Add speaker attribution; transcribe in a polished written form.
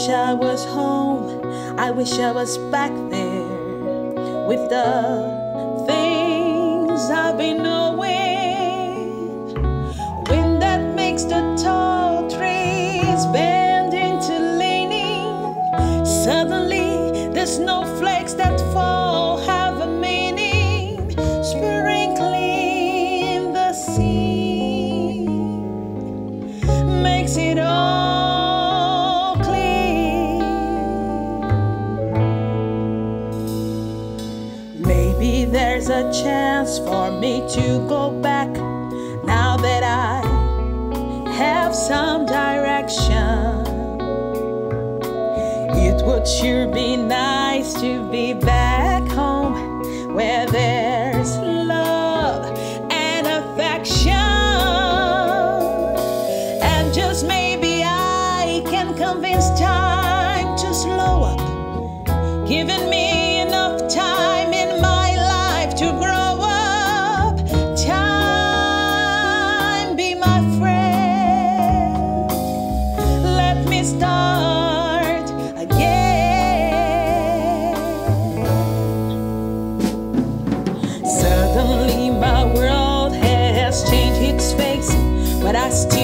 Speaker 1: wish I was home. I wish I was back there with the things I've been knowing. Wind that makes the tall trees bend into leaning. Suddenly the snowflakes that fall have a meaning, sprinkling the sea makes it all clean. Maybe there's a chance for me to go back now that I have some direction. It would sure be nice to be back home where there's love and affection. And just maybe I can convince time to slow up, giving me enough time in my life to grow up. Time, be my friend. Let me start again. Suddenly my world has changed its face, but I still